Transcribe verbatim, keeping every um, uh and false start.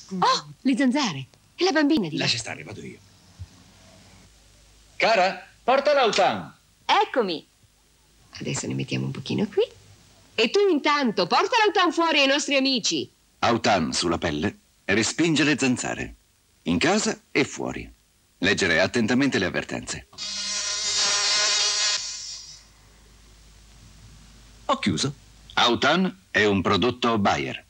Oh, le zanzare. E la bambina di là. Lascia stare, vado io. Cara, porta l'Autan. Eccomi. Adesso ne mettiamo un pochino qui. E tu intanto porta l'Autan fuori ai nostri amici. Autan sulla pelle respinge le zanzare. In casa e fuori. Leggere attentamente le avvertenze. Ho chiuso. Autan è un prodotto Bayer.